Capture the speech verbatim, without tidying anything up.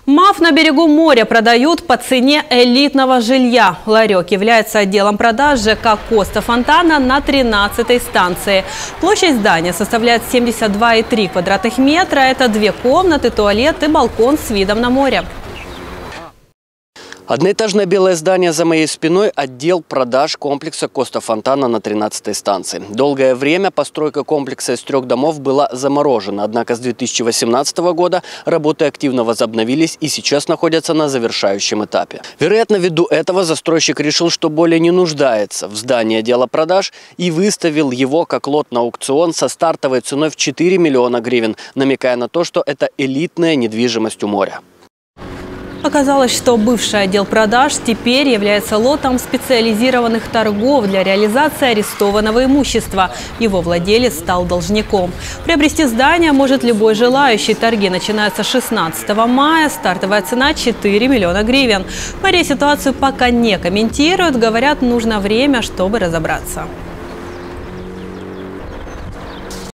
МАФ на берегу моря продают по цене элитного жилья. Ларек является отделом продаж ЖК «Коста Фонтана» на тринадцатой станции. Площадь здания составляет семьдесят два и три квадратных метра. Это две комнаты, туалет и балкон с видом на море. Одноэтажное белое здание за моей спиной – отдел продаж комплекса «Коста Фонтана» на тринадцатой станции. Долгое время постройка комплекса из трех домов была заморожена. Однако с две тысячи восемнадцатого года работы активно возобновились и сейчас находятся на завершающем этапе. Вероятно, ввиду этого застройщик решил, что более не нуждается в здании отдела продаж и выставил его как лот на аукцион со стартовой ценой в четыре миллиона гривен, намекая на то, что это элитная недвижимость у моря. Оказалось, что бывший отдел продаж теперь является лотом специализированных торгов для реализации арестованного имущества. Его владелец стал должником. Приобрести здание может любой желающий. Торги начинаются с шестнадцатого мая. Стартовая цена – четыре миллиона гривен. В мэрии ситуацию пока не комментируют. Говорят, нужно время, чтобы разобраться.